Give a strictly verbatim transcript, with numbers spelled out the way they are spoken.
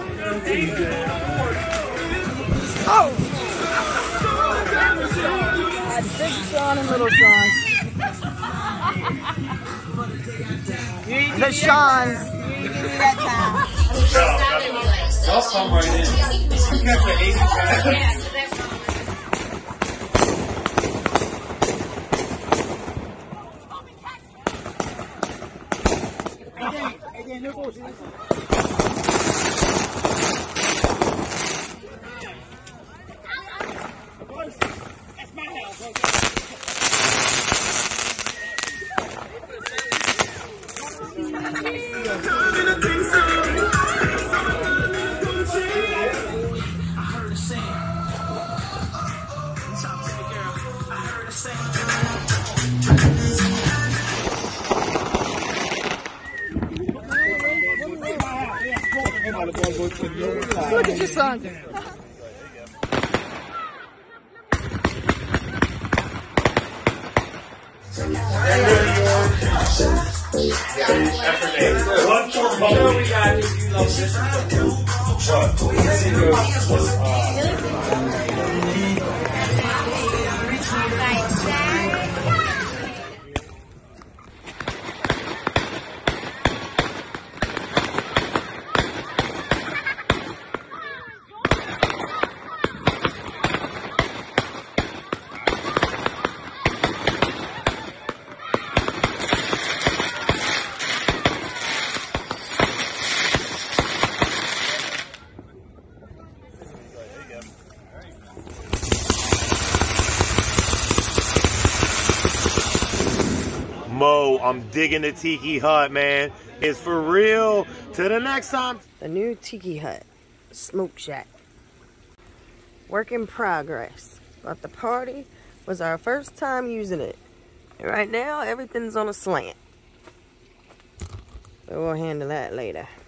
Oh! Had Big Sean and Little Sean. The Seans. Y'all come right in. You got the eighty five. Look at your son. Mo, I'm digging the Tiki Hut, man. It's for real. Till the next time. The new Tiki Hut. Smoke shack. Work in progress. But the party was our first time using it. And right now, everything's on a slant. But we'll handle that later.